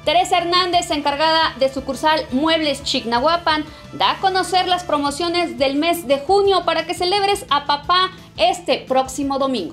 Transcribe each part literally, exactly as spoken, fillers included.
Teresa Hernández, encargada de sucursal Muebles Chignahuapan, da a conocer las promociones del mes de junio para que celebres a papá este próximo domingo.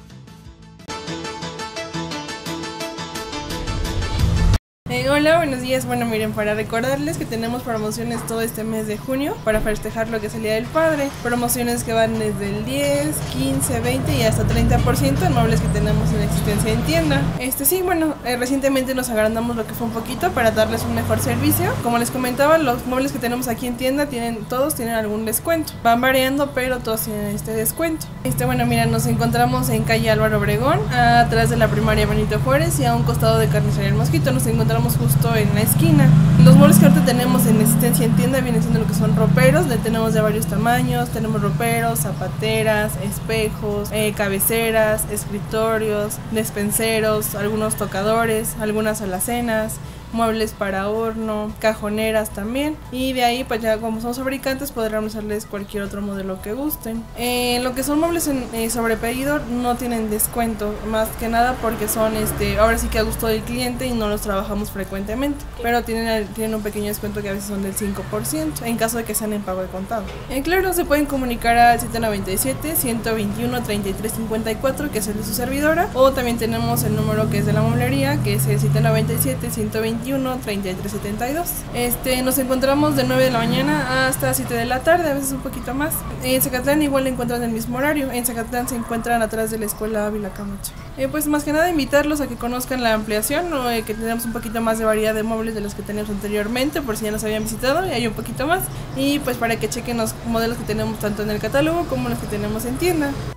Eh, hola, buenos días. Bueno, miren, para recordarles que tenemos promociones todo este mes de junio para festejar lo que es el Día del Padre. Promociones que van desde el diez, quince, veinte y hasta treinta por ciento en muebles que tenemos en existencia en tienda. Este sí, bueno, eh, recientemente nos agrandamos lo que fue un poquito para darles un mejor servicio. Como les comentaba, los muebles que tenemos aquí en tienda tienen, todos tienen algún descuento. Van variando, pero todos tienen este descuento. Este, bueno, mira, nos encontramos en calle Álvaro Obregón, atrás de la primaria Benito Juárez y a un costado de Carnicería El Mosquito. Nos encontramos justo en la esquina. Los muebles que ahorita tenemos en existencia en tienda vienen siendo lo que son roperos. Le tenemos de varios tamaños. Tenemos roperos, zapateras, espejos, eh, cabeceras, escritorios, despenseros, algunos tocadores, algunas alacenas, muebles para horno, cajoneras también, y de ahí pues ya como somos fabricantes podremos hacerles cualquier otro modelo que gusten. Eh, lo que son muebles en, eh, sobre pedido no tienen descuento, más que nada porque son este ahora sí que a gusto del cliente y no los trabajamos frecuentemente, pero tienen, tienen un pequeño descuento que a veces son del cinco por ciento en caso de que sean en pago de contado. Eh, claro, se pueden comunicar al siete nueve siete, ciento veintiuno, treinta y tres cincuenta y cuatro, que es el de su servidora, o también tenemos el número que es de la mueblería, que es el siete nueve siete, ciento veintiuno, treinta y tres setenta y dos. Este, nos encontramos de nueve de la mañana hasta siete de la tarde, a veces un poquito más. En Zacatlán igual encuentran el mismo horario. En Zacatlán se encuentran atrás de la escuela Ávila Camacho. Eh, pues más que nada invitarlos a que conozcan la ampliación, o eh, que tenemos un poquito más de variedad de muebles de los que teníamos anteriormente, por si ya nos habían visitado, y hay un poquito más. Y pues para que chequen los modelos que tenemos tanto en el catálogo como los que tenemos en tienda.